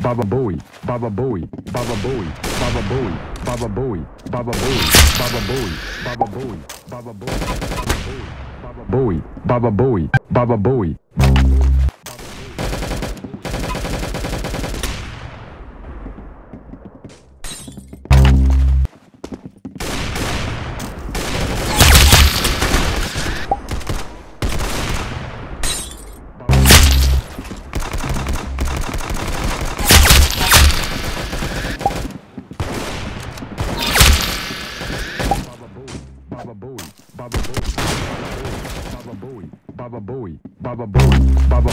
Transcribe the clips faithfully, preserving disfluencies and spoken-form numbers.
Baba Booey, Baba Booey, Baba Booey, Baba Booey, Baba Booey, Baba Booey, Baba Booey, Baba Booey, Baba Booey, Baba Booey, Baba Booey, Baba Booey. Baba Booey, Baba Booey, Baba Booey, Baba Booey, Baba Booey, Baba.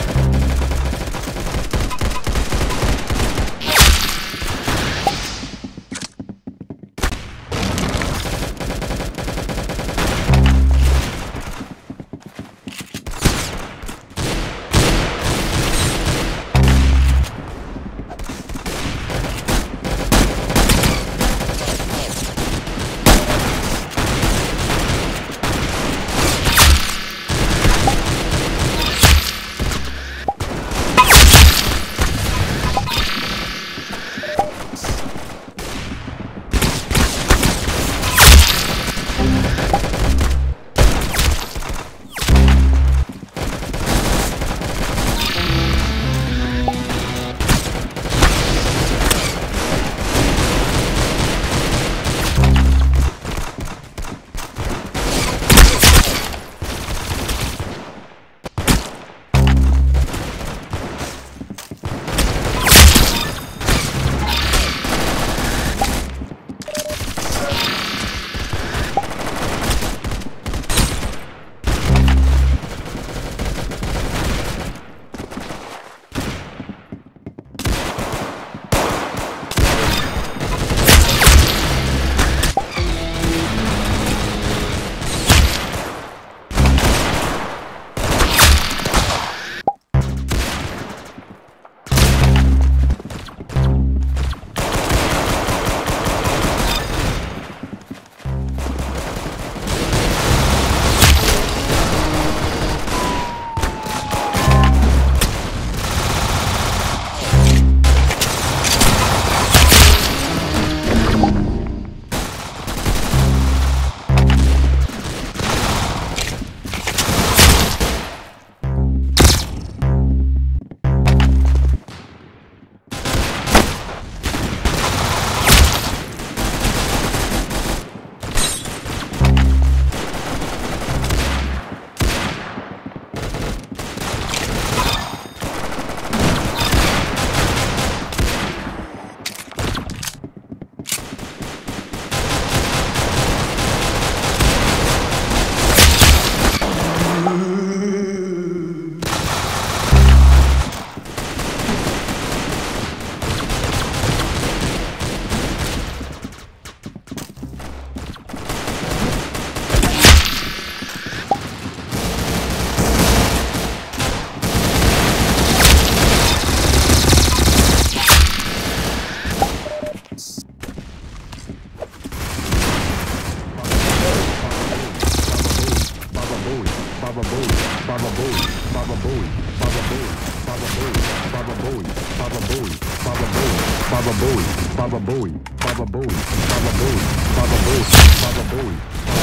Baba Booey, Baba Booey, Baba Booey, Baba Booey, Baba Booey, Baba Booey, Baba Booey, Baba Booey, Baba Booey, Baba Booey, Baba Booey, Baba Booey,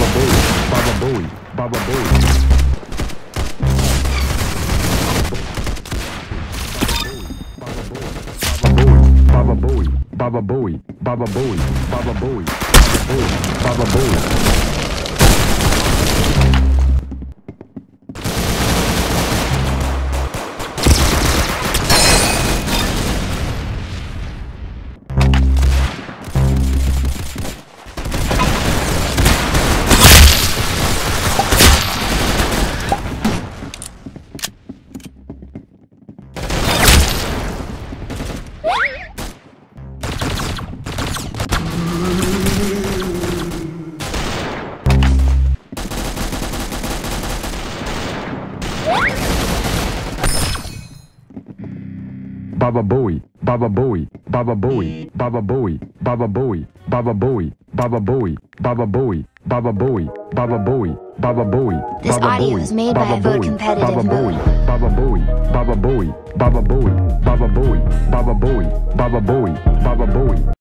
Baba Booey, Baba Booey, Baba Booey, Baba Booey. Baba Booey, Baba Booey, Baba Booey, Baba Booey, Baba Booey. Baba Booey, Baba Booey, Baba Booey, Baba Booey, Baba Booey, Baba Booey, Baba Booey, Baba Booey, Baba Booey, Baba Booey, Baba Booey. This audio is made by a vote competitive mode. Baba Booey, Baba Booey, Baba Booey, Baba Booey, Baba Booey, Baba Booey, Baba Booey.